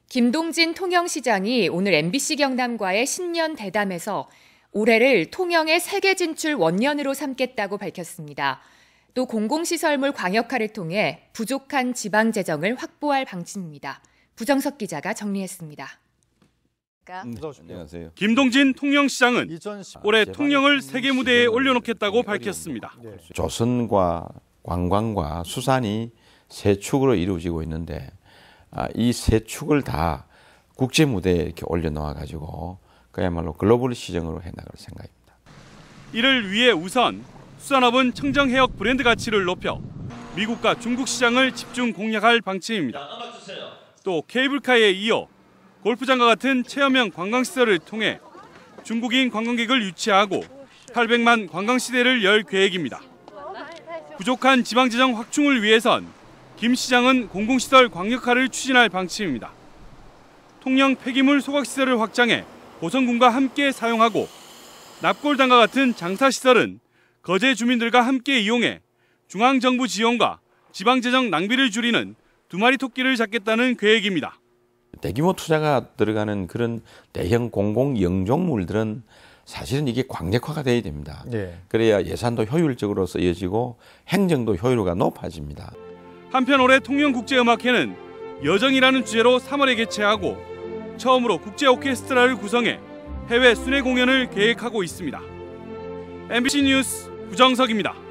김동진 통영시장이 오늘 MBC 경남과의 신년 대담에서 올해를 통영의 세계 진출 원년으로 삼겠다고 밝혔습니다. 또 공공시설물 광역화를 통해 부족한 지방 재정을 확보할 방침입니다. 부정석 기자가 정리했습니다. 안녕하세요. 김동진 통영시장은 올해 통영을 세계 무대에 올려놓겠다고 밝혔습니다. 조선과 관광과 수산이 세 축으로 이루어지고 있는데 이 세 축을 다 국제 무대에 이렇게 올려놓아 가지고 그야말로 글로벌 시장으로 해나갈 생각입니다. 이를 위해 우선 수산업은 청정해역 브랜드 가치를 높여 미국과 중국 시장을 집중 공략할 방침입니다. 또 케이블카에 이어 골프장과 같은 체험형 관광시설을 통해 중국인 관광객을 유치하고 800만 관광시대를 열 계획입니다. 부족한 지방재정 확충을 위해선 김 시장은 공공시설 광역화를 추진할 방침입니다. 통영 폐기물 소각시설을 확장해 보성군과 함께 사용하고 납골당과 같은 장사시설은 거제 주민들과 함께 이용해 중앙정부 지원과 지방재정 낭비를 줄이는 두 마리 토끼를 잡겠다는 계획입니다. 대규모 투자가 들어가는 그런 대형 공공 영종물들은 사실은 이게 광역화가 돼야 됩니다. 그래야 예산도 효율적으로 쓰여지고 행정도 효율가 높아집니다. 한편 올해 통영국제음악회는 여정이라는 주제로 3월에 개최하고 처음으로 국제 오케스트라를 구성해 해외 순회 공연을 계획하고 있습니다. MBC 뉴스 부정석입니다.